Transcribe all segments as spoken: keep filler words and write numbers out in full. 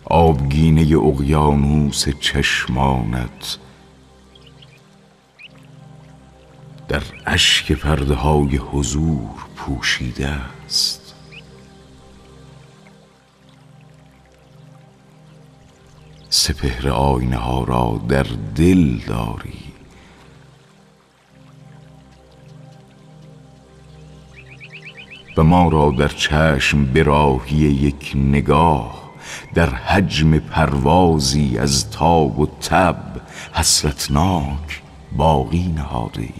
آبگینه اقیانوس چشمانت در اشک پرده های حضور پوشیده است. سپهر آینه ها را در دل داری، و ما را در چشم به راهی یک نگاه، در حجم پروازی از تاب و تب حسرتناک باقی نهاده.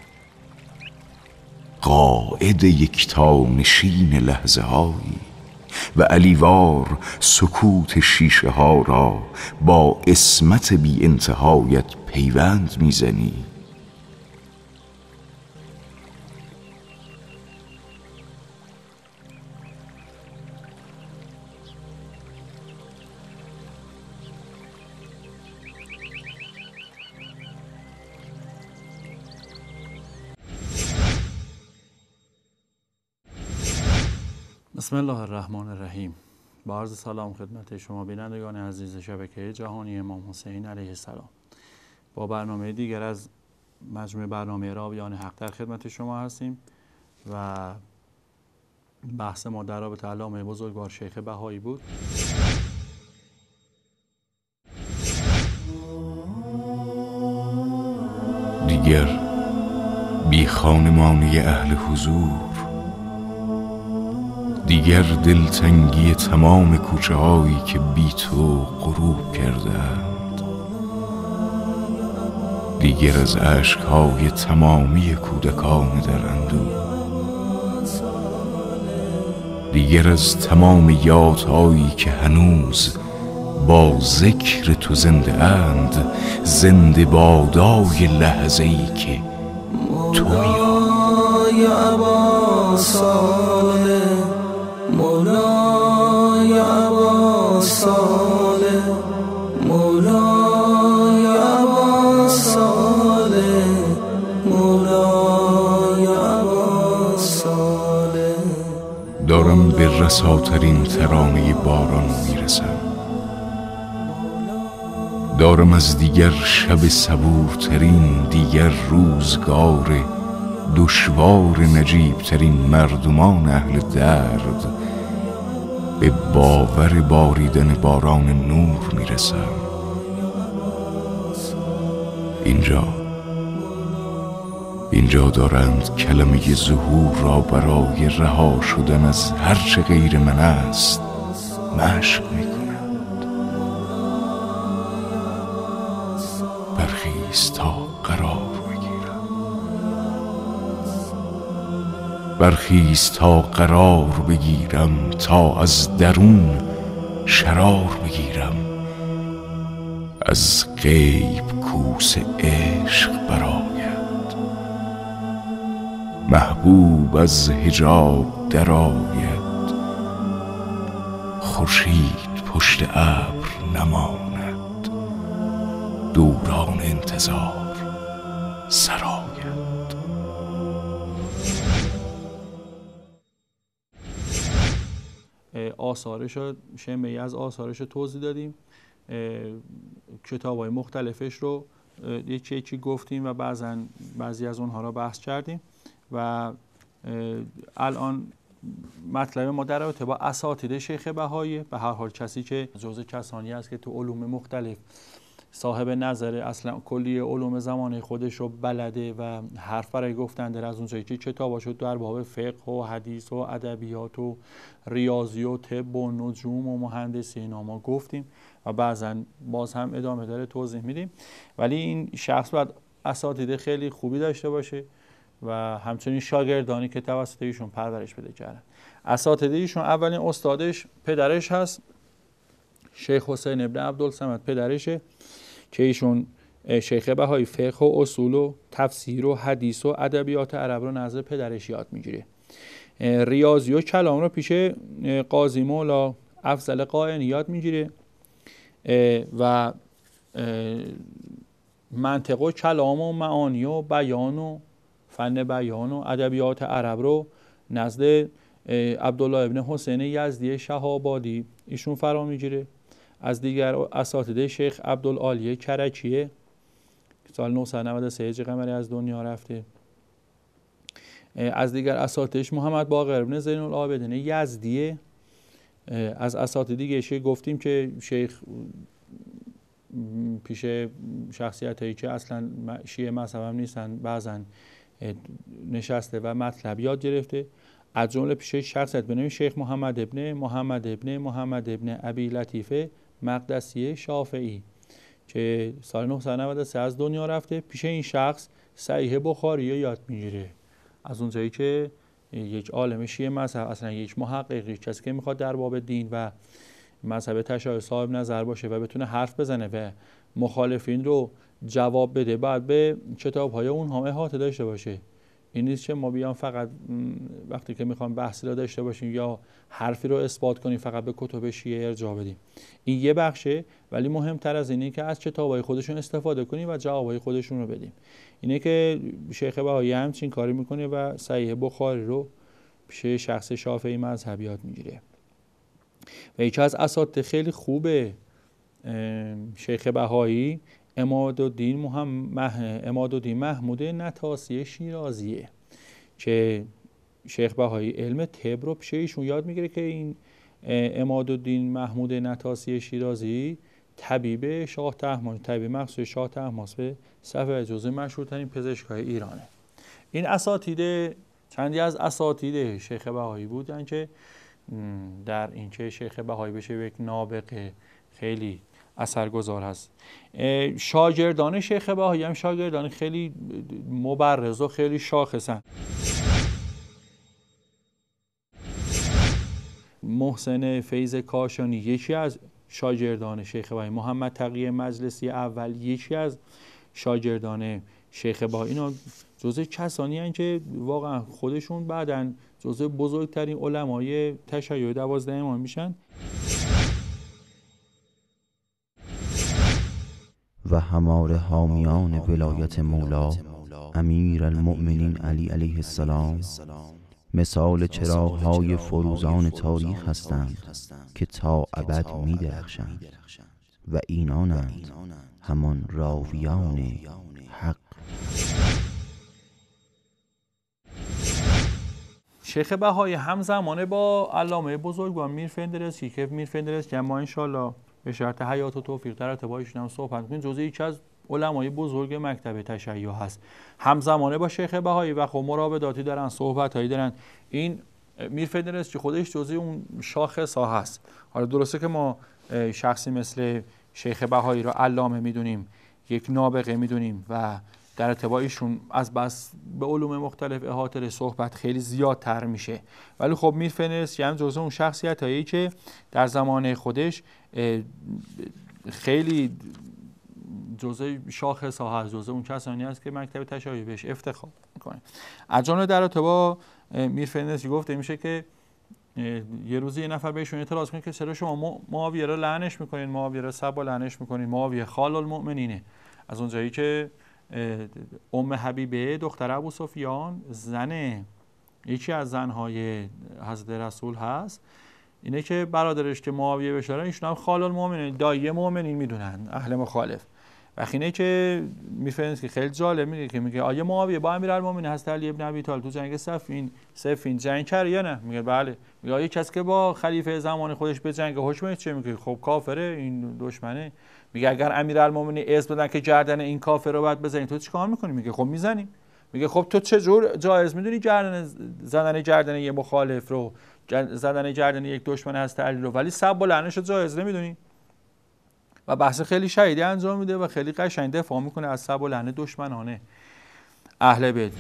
قاعد یکتا نشین لحظه هایی و علیوار سکوت شیشه ها را با عصمت بی انتهایت پیوند میزنی. بسم الله الرحمن الرحیم. با عرض سلام خدمت شما بینندگان عزیز شبکه جهانی امام حسین علیه السلام. با برنامه دیگر از مجموعه برنامه راویان حق در خدمت شما هستیم و بحث ما در رابطه علامه بزرگوار شیخ بهایی بود. دیگر بی خانمانی اهل حضور، دیگر دلتنگی تمام کوچه هایی که بی تو غروب کردند، دیگر از اشک های تمامی کودکان در اندوه، دیگر از تمام یادهایی که هنوز با ذکر تو زنده اند، زنده بادای لحظه ای که تویی. مولاي أبا صالح مولاي أبا صالح مولاي أبا صالح. دارم به رساترین ترانه باران میرسم، دارم از دیگر شب صبورترین، دیگر روزگار دشوار نجیبترین مردمان اهل درد به باور باریدن باران نور میرسم. اینجا اینجا دارند کلمه ظهور را برای رها شدن از هرچه غیر من است مشق میکنند. برخیز تا قرار برخیز تا قرار بگیرم، تا از درون شرار بگیرم، از غیب کوس عشق برآید، محبوب از حجاب درآید، خورشید پشت ابر نماند، دوران انتظار سرآید. آثارش رو شمعی از آثارش رو توضیح دادیم، کتاب‌های مختلفش رو یکی یکی گفتیم و بعضا بعضی از اونها رو بحث کردیم و الان مطلب ما در رابطه با اساتید شیخ بهایی، به هر حال کسی که جزء کسانی است که تو علوم مختلف صاحب نظر، اصلا کلی علوم زمانه خودش رو بلده و حرف برای گفتن داره، از اونجایی که کتاباشو در باب فقه و حدیث و ادبیات و ریاضی و طب و نجوم و مهندسی اینا ما گفتیم و بعضا باز هم ادامه داره توضیح میدیم. ولی این شخص باید اساتید خیلی خوبی داشته باشه و همچنین شاگردانی که توسط ایشون پرورش بده کردن. اساتید ایشون اولین استادش پدرش هست، شیخ حسین ابن عبدالصمد پدرشه که ایشون شیخ بهایی فقه و اصول و تفسیر و حدیث و ادبیات عرب رو نزد پدرش یاد میگیره. ریاضی و کلام رو پیش قاضی مولا افضل قائنی یاد میگیره و منطق و کلام و معانی و بیان و فن بیان و ادبیات عرب رو نزد عبدالله ابن حسین یزدی شهابادی ایشون فرا میگیره از دیگر اساتید شیخ عبدالعالی کرکیه سال نهصد و نود و سه هجری قمری از دنیا رفته. از دیگر اساتیدش محمد باقر بن زین العابدین یزدیه. از اساتید دیگه شیخ گفتیم که شیخ پیش شخصیت هایی که اصلا شیعه مذهب هم نیستن بعضا نشسته و مطلب یاد گرفته. از جمله پیش شخصیت به نام شیخ محمد ابن محمد ابن محمد ابن ابی لطیفه مقدسی شافعی که سال نهصد و نود و سه از دنیا رفته. پیش این شخص صحیح بخاری رو یاد میگیره، از اونجایی که یک عالم شیعه مذهب، اصلا یک محققی، کسی که میخواد در باب دین و مذهب تشیع صاحب نظر باشه و بتونه حرف بزنه و مخالفین رو جواب بده، بعد به کتاب‌های اونها احاطه داشته باشه. این نیست که ما بیان فقط وقتی که میخوام بحثی رو داشته باشیم یا حرفی رو اثبات کنیم فقط به کتب شیعه ارجاع بدیم. این یه بخشه، ولی مهمتر از اینه که از کتاب‌های خودشون استفاده کنیم و جواب‌های خودشون رو بدیم. اینه که شیخ بهایی همچین کاری میکنه و صحیح بخاری رو پیش شخص شافعی مذهب یاد میگیره. و یکی از اساتید خیلی خوبه شیخ بهایی عمادالدین محمد عمادالدین محمود نطاسی شیرازیه که شیخ بهایی علم طب رو پیش ایشون یاد میگیره که این عمادالدین محمود نطاسی شیرازی طبیب شاه طهماسپ، طبیب مخصوص شاه طهماسپ به صفحه جزو مشهورترین پزشکای ایرانه. این اساتید چندی از اساتید شیخ بهایی بودن که در اینکه شیخ بهایی بشه یک نابغه خیلی اثرگذار هست. شاگردان شیخ بهایی هم شاگردان خیلی مبرز و خیلی شاخصن. محسن فیض کاشانی یکی از شاگردان شیخ بهایی، محمد تقی مجلسی اول یکی از شاگردان شیخ بهایی. اینا جزء کسانی هستند که واقعا خودشون بعداً جزء بزرگترین علمای تشیع دوازده امام میشن. و هماره حامیان ولایت مولا امیر المؤمنین علی علیه السلام مثال چراغ‌های فروزان تاریخ هستند که تا ابد می درخشند و اینانند همان راویان حق. شیخ بهایی همزمان با علامه بزرگوار میر فندرسی که میر فندرسی که ما انشالله به شرط حیات و توفیق در ارتباطشون هم صحبت کنیم، جزء یکی از علمای بزرگ مکتب تشیع هست. همزمانه با شیخ بهایی و خب مراوداتی دارن، صحبتایی دارن. این میر فندرسی خودش جزء اون شاخص ها هست. حالا درسته که ما شخصی مثل شیخ بهایی رو علامه میدونیم، یک نابغه میدونیم و در ارتباطشون از بس به علوم مختلف احاطه صحبت خیلی زیادتر میشه، ولی خب میر فندرسی هم جزء اون شخصیت هایی که در زمان خودش خیلی جزء شاخص ها هست، جزء اون کسانی هست که مکتب تشیع بهش افتخار میکنه. از جمله در ارتباط میر فندرسی گفته میشه که یه روزی یه نفر بهشون اعتراض کنه که چرا شما معاویه رو لعنش میکنین، معاویه رو سب و لعنش میکنین، معاویه خال المؤمنینه. از اونجایی که ام حبیبه دختر ابو سفیان زن یکی از زنهای حضرت رسول هست، اینه که برادرش که معاویه بشه ایشون هم خال المؤمنین، دایی مؤمنین میدونن اهل مخالف. وقتی اینه که میفهمید که خیلی جالب میگه که میگه آیا معاویه با امیرالمومنین حضرت علی ابن ابی طالب تو جنگ صفین صفین جنگ کرد یا نه؟ میگه بله. میگه آیا کسی که با خلیفه زمان خودش به جنگ حکمش چه؟ میگه خب کافره، این دشمنه. میگه اگر امیرالمومنین اسم بدن که گردن این کافر رو باید بزنی، تو چیکار میکنی؟ میگه خب میزنیم. میگه خب تو چه جور جایز میدونی گردن زدن گردن یه مخالف رو، زدن گردن یک دشمن هست علی رو، ولی سب و لعنش رو جایز نمیدونی؟ و بحث خیلی شهیدی انجام میده و خیلی قشنگ دفاع میکنه از سب و لعن دشمنانه اهل بیت.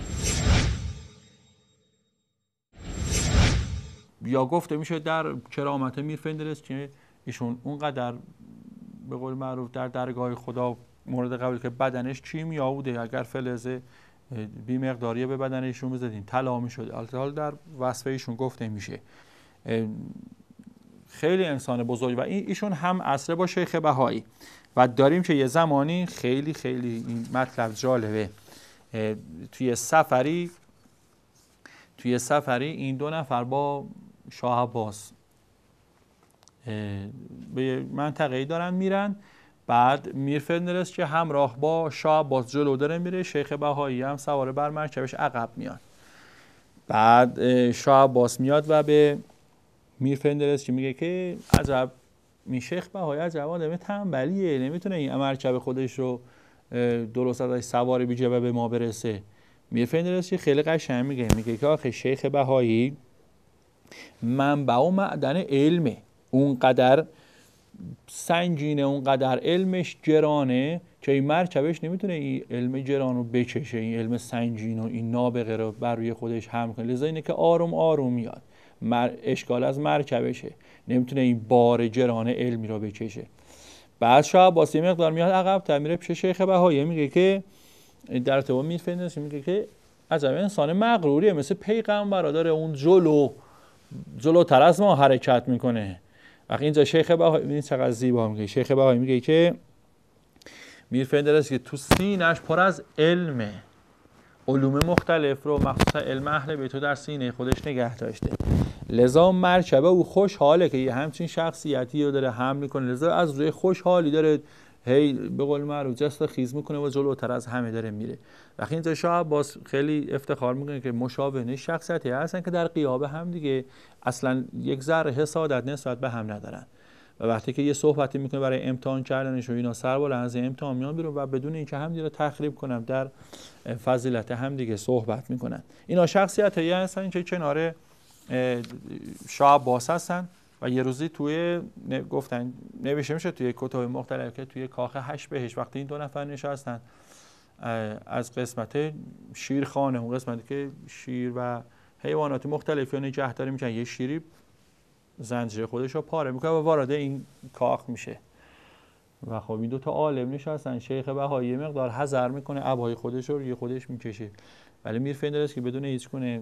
یا گفته میشه در کرامت میر فندرسی که ایشون اونقدر به قول معروف در درگاه خدا مورد قبول که بدنش کیمیا بوده، اگر فلزه بی مقداریه به بدن ایشون بزدین طلا میشد. البته در وصف ایشون گفته میشه خیلی انسان بزرگ و ایشون هم عصر با شیخ بهایی و داریم که یه زمانی خیلی خیلی این مطلب جالبه. توی سفری توی سفری این دو نفر با شاه عباس به منطقه‌ای دارن میرن. بعد میر فندرس که همراه با شاه عباس جلو داره میره، شیخ بهایی هم سواره بر مرکبش عقب میاد. بعد شاه عباس میاد و به میر فندرس که میگه که عجب می شیخ بهایی عجب آدم تنبلیه، نمیتونه این مرکب خودش رو درست ازش سواری بیجه و به ما برسه. میر فندرس که خیلی قشنگ میگه میگه که آخه شیخ بهایی منبع و معدن علمه، اونقدر سنگینه، اونقدر علمش گرانه که این مرکبش نمیتونه این علم گران رو بکشه، این علم سنگین و این نابغه رو بر روی خودش حمل کنه. لذا اینه که آروم آروم میاد. مر... اشکال از مرکبشه، نمیتونه این بار گران علمی رو بکشه. بعد شاه عباس یه مقدار میاد عقب تا میره پیش شیخ بهایی، میگه که در ارتباط میر فندرس میگه که عجب انسان مغروریه، مثل پیغمبر داره اون جلو جلوتر از ما حرکت میکنه. وقتی اینجا شیخ بهایی ببینید چقدر زیبا میگه، شیخ بهایی میگه که میر فندرس که تو سینه‌اش پر از علمه، علوم مختلف رو مخصوصا علم اهل بیت رو در سینه خودش نگه داشته. لذا مرکبه او خوشحاله که یه همچین شخصیتی رو داره حمل میکنه، لذا از روی خوشحالی داره هی به قول معروف جست خیز میکنه و جلوتر از همه داره میره. وقتی اینجا شاه عباس خیلی افتخار میکنه که مشابه شخصیتی هستن که در قیاب هم دیگه اصلا یک ذره حسادت نسبت به هم ندارن و وقتی که یه صحبتی میکنه برای امتحان کردنش و اینا سر بالا از امتحان میان بیرون و بدون اینکه همدیگه رو تخریب کنن در فضیلت همدیگه صحبت میکنن. اینا شخصیتایی هستن که کنار شاه عباس هستن و یه روزی توی گفتن نوشته میشه توی کتاب مختلف که توی کاخ هشت بهشت وقتی این دو نفر نشستن از قسمت شیرخانه، اون قسمتی که شیر و حیوانات مختلفی رو نگهداری میکنن، یه شیری زنجیر خودش رو پاره میکنه و وارد این کاخ میشه و خب این دو تا عالم نشستن. شیخ بهایی مقدار حذر میکنه، عبای خودش رو روی خودش میکشه، ولی میر فندرس که بدون هیچ گونه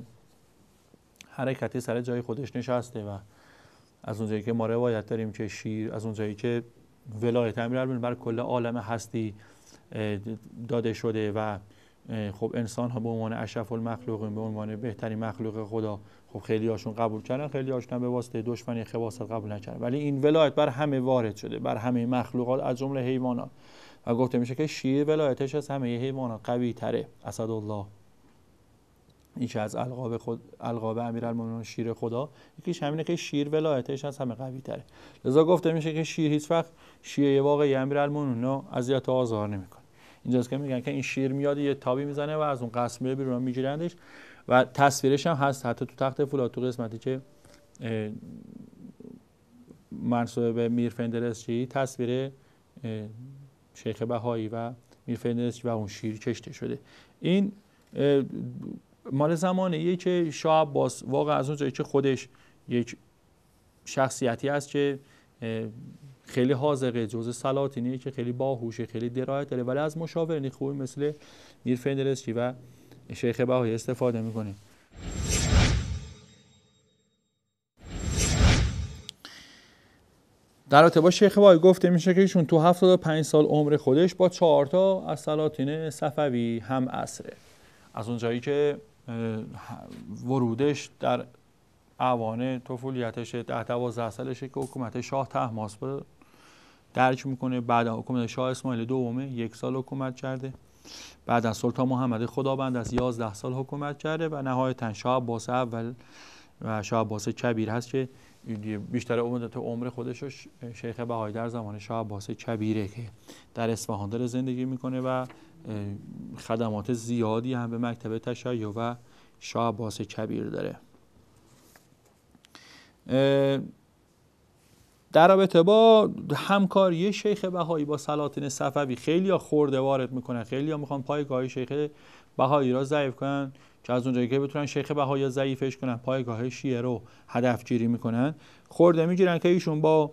حرکتی سر جای خودش نشسته و از اونجایی که ما روایت داریم که شیر از اونجایی که ولایت امیرالمومنین بر کل عالم هستی داده شده و خب انسان ها به عنوان اشرف المخلوقین، به عنوان بهترین مخلوق خدا، خب خیلی هاشون قبول کردن، خیلی هاشون به واسطه دشمنی خباثت قبول نکردن، ولی این ولایت بر همه وارد شده، بر همه مخلوقات از جمله حیوانات و گفته میشه که شیر ولایتش از همه حیوانات قوی تره. اسدالله این که از القاب خود القاب امیرالمومنین شیر خدا، یکیش همینه که شیر ولایتش از همه قوی تره. لذا گفته میشه که شیر هیچ وقت شیعه واقعی امیرالمومنین رو اذیت و آزار نمیکنه. اینجاست که میگن که این شیر میاد یه تابی میزنه و از اون قصر میره بیرون میگیرندش و تصویرش هم هست حتی تو تخت فولاد تو قسمتی که منسوب به میر فندرسچی تصویر شیخ بهایی و میر فندرسچی و اون شیر کشته شده. این مال زمانه که شاه عباس واقعا از اون جایی که خودش یک شخصیتی است که خیلی حاذقه، جزء سلاطینیه که خیلی باهوشه، خیلی درایت داره، ولی از مشاورین خوبی مثل میر فندرسچی و شیخ بهایی استفاده میکنه. در رابطه با شیخ بهایی گفته میشه که ایشون تو هفتاد و پنج سال عمر خودش با چهار تا از سلاطین صفوی هم عصره. از اون جایی که ورودش در اوان طفولیتش ده دوازده سالشه که حکومت شاه طهماسپ درک میکنه، بعد حکومت شاه اسماعیل دومه یک سال حکومت کرده، بعد از سلطان محمد خداوند از یازده سال حکومت کرده و نهایتا شاه عباس اول و شاه عباس کبیر هست که بیشتر مدت عمر خودش رو شیخ بهایی در زمان شاه عباس کبیره که در اصفهان داره زندگی میکنه و خدمات زیادی هم به مکتب تشیع و شاه عباس کبیر داره. در رابطه با همکاری شیخ بهایی با سلاطین صفوی خیلی ها خورده وارد میکنن، خیلی ها میخوان پایگاه شیخ بهایی را ضعیف کنن که از اونجایی که بتونن شیخ بهایی ضعیفش کنن پایگاه شیعه رو هدف گیری میکنن، خورده میگیرن که ایشون با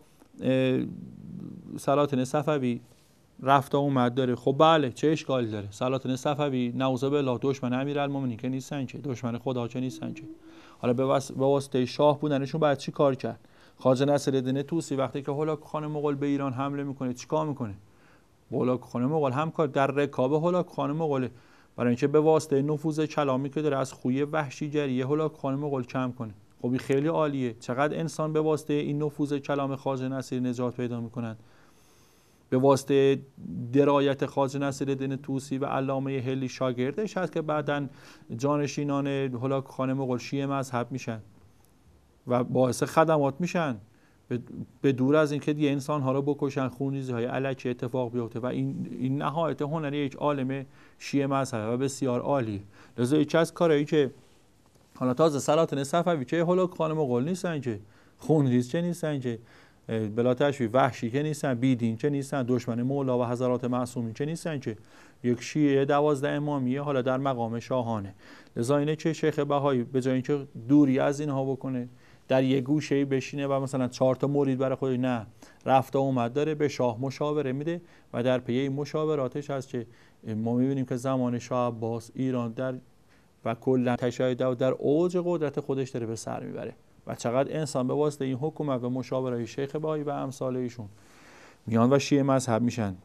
سلاطین صفوی رفت و اومد داره. خب بله چه اشکالی داره؟ سلاطین صفوی نعوذ بالله دشمن امیرالمومنین که نیستن که، دشمن خدا که نیستن که. حالا به واسطه شاه بودنشون باید چی کار کرد؟ خواجه نصرالدین طوسی وقتی که هولاکو خان مغول به ایران حمله میکنه چیکار میکنه؟ هولاکو خان مغول همکار در رکاب هولاکو خان مغول، برای اینکه به واسطه نفوذ کلامی که داره از خوی وحشیگری هولاکو خان مغول کم کنه. خب این خیلی عالیه. چقدر انسان به واسطه این نفوذ کلام خواجه نصیری نجات پیدا میکنن، به واسطه درایت خواجه نصیرالدین طوسی و علامه حلی شاگردش هست که بعداً جانشینان هولاکو خان مغول شیعه مذهب میشن و باعث خدمات میشن، به دور از اینکه دیگه انسان ها رو بکشن، خونریزی های الکی اتفاق بیفته و این این نهایت هنری یک عالم شیعه مذهب و بسیار عالی. لذا یکی از کارهایی که حالا تازه سلاطین صفوی چه هولاکو خان مغول نیستن، که خونریز چه نیستن، که بلا تشبیه وحشی که نیستن، بیدین چه نیستن، دشمن مولا و حضرات معصومین چه نیستن، که یک شیعه دوازده امامیه حالا در مقام شاهانه. لذا اینه که شیخ بهایی به جای اینکه دوری از اینها بکنه، در یک گوشه‌ای بشینه و مثلا چهار تا مرید برای خودش، نه، رفت و اومد داره، به شاه مشاوره میده و در پی این مشاوراتش هست که ما میبینیم که زمان شاه عباس ایران در و کلا تشیع در اوج قدرت خودش داره به سر میبره و چقدر انسان به واسطه این حکومت و مشاوره شیخ بهایی و امثال ایشون میان و شیعه مذهب میشن.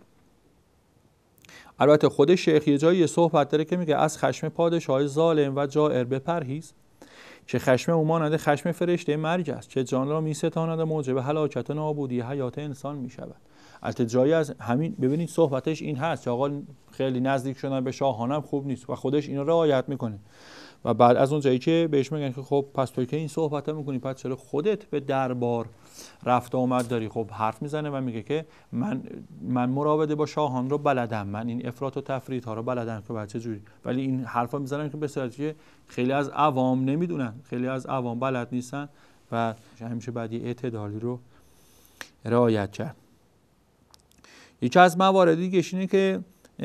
البته خود شیخ یه جایی صحبت داره که میگه از خشم پادشاه ظالم و جائر بپرهیز که خشم او مانند خشم فرشته مرگ است که جان را میستاند، موجب هلاکت و نابودی حیات انسان میشود. البته جایی از همین ببینید صحبتش این هست که آقا خیلی نزدیک شدن به شاهانم خوب نیست و خودش اینو رعایت میکنه و بعد از اون جایی که بهش میگن که خب پس توی که این صحبت میکنی، پس چرا خودت به دربار رفت آمد داری؟ خب حرف میزنه و میگه که من من مراوده با شاهان رو بلدم، من این افراط و تفریط ها رو بلدم که بچه جوری، ولی این حرفا میزنن که به صورتی خیلی از عوام نمیدونن، خیلی از عوام بلد نیستن و همیشه بعد یه اعتدالی رو رعایت کرد. یکی از موارد دیگه اینه که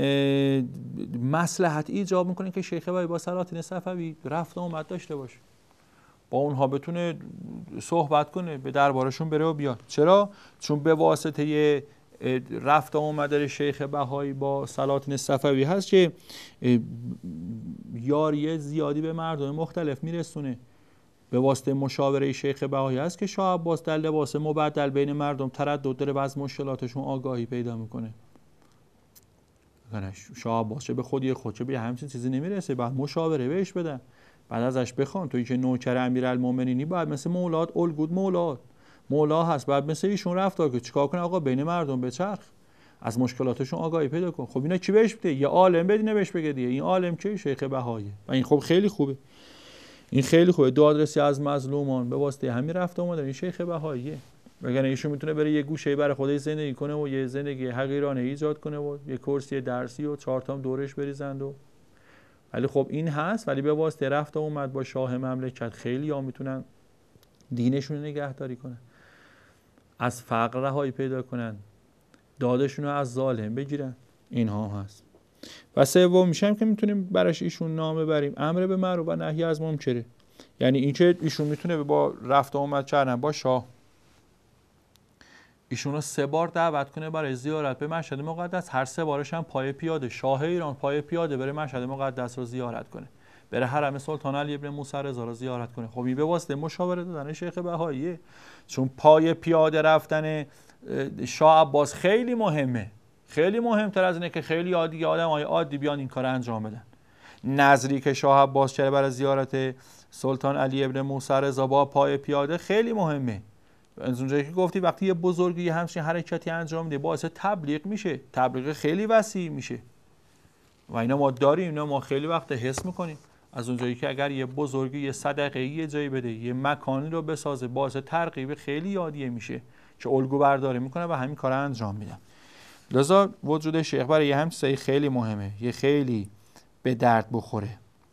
مصلحت ایجاب میکنه که شیخ بهایی با سلاطین صفوی رفت و اومد داشته باشه، با اونها بتونه صحبت کنه، به دربارشون بره و بیاد. چرا؟ چون به واسطه رفت و اومد شیخ بهایی با سلاطین صفوی هست که یاری زیادی به مردم مختلف میرسونه. به واسطه مشاوره شیخ بهایی هست که شاه عباس در لباس مبدل بین مردم تردد داره و از مشکلاتشون آگاهی پیدا میکنه. شاه عباس چه به خودی خود چه به همچین چیزی نمیرسه، بعد مشاوره بهش بدن، بعد ازش بخوان تویی که نوکر امیرالمومنینی باید مثل مولاد الگود مولاد مولا هست، بعد مثل ایشون رفتار که چیکار کنه آقا بین مردم بچرخ، از مشکلاتشون آگاهی پیدا کن. خب اینا کی بهش بده؟ یه عالم بدینه بهش بگه دیگه. این عالم که شیخ بهایی و این خب خیلی خوبه، این خیلی خوبه. دادرسی از مظلومان به واسطه همین رفت اومد این شیخ بهاییه. وگرنه ایشون میتونه بره یه گوشه برای خودش زندگی کنه و یه زندگی حقیرانه ایجاد کنه و یه کرسی درسی و چهار تا دورش بریزند و ولی خب این هست. ولی به واسطه رفت اومد با شاه مملکت خیلی ها میتونن دینشون رو نگهداری کنن، از فقر رهایی پیدا کنن، دادشون رو از ظالم بگیرن. اینها هست. و سوم میشم که میتونیم براش ایشون نام ببریم امر به معروف و نهی از منکر، یعنی اینکه ایشون میتونه با رفت اومد کردن با شاه ایشون رو سه بار دعوت کنه برای زیارت به مشهد مقدس، هر سه بارش هم پای پیاده، شاه ایران پای پیاده بره مشهد مقدس رو زیارت کنه، بره حرم سلطان علی ابن موسی رضا رو زیارت کنه. خب این به واسطه مشاوره دادن شیخ بهاییه، چون پای پیاده رفتن شاه عباس خیلی مهمه، خیلی مهمتر از اینه که خیلی عادی آدمای عادی بیان این کار انجام بدن. نظری که شاه عباس کرده برای زیارت سلطان علی ابن موسی رضا با پای پیاده خیلی مهمه. از اونجایی که گفتی وقتی یه بزرگی یه همچین حرکتی انجام میده باعث تبلیغ میشه، تبلیغ خیلی وسیع میشه و اینا ما داریم، اینا ما خیلی وقت حس میکنیم. از اونجایی که اگر یه بزرگی یه صدقه یه جایی بده، یه مکانی رو بسازه، باعث ترغیب خیلی یادیه میشه که الگو برداری میکنه و همین کار انجام میدن. لذا وجود شیخ برای یه همچین خیلی مهمه، یه خیلی به درد بخوره.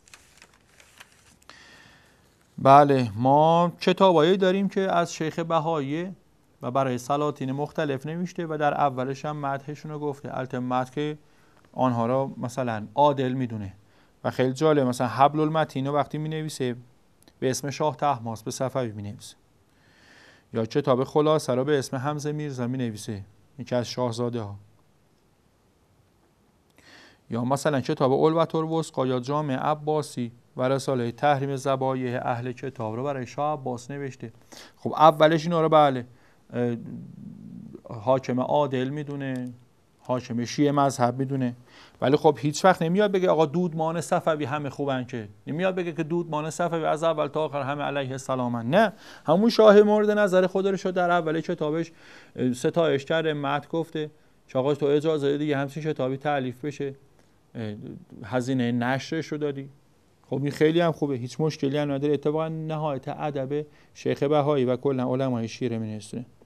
بله، ما کتابایی داریم که از شیخ بهایی و برای سلاطین مختلف نوشته و در اولش هم مدحشون رو گفته. البته مدح که آنها را مثلا عادل میدونه و خیلی جالب، مثلا حبل المتین رو وقتی می نویسه به اسم شاه طهماسب صفوی می نویسه، یا کتاب خلاصه رو به اسم حمزه میرزا می نویسه، یکی از شاهزاده ها، یا مثلا کتاب الوت الوثقی یا جامع عباسی و رساله تحریم ذبایح اهل کتاب رو برای شاه عباس نوشته. خب اولش اینا رو بله حاکم عادل میدونه، حاکم شیعه مذهب میدونه، ولی خب هیچ وقت نمیاد بگه آقا دودمان صفوی همه خوبن، که نمیاد بگه که دودمان صفوی از اول تا آخر همه علیه السلامن. نه، همون شاه مورد نظر خودش رو در اول کتابش ستایش کرده، مدح گفته که آقا تو اجازه دیگه همچین کتابی تالیف بشه، هزینه نشرش رو دادی. خب این خیلی هم خوبه، هیچ مشکلی هم نداره. اتفاقا نهایت ادب شیخ بهایی و کلا علمای شیعه می‌رسونه.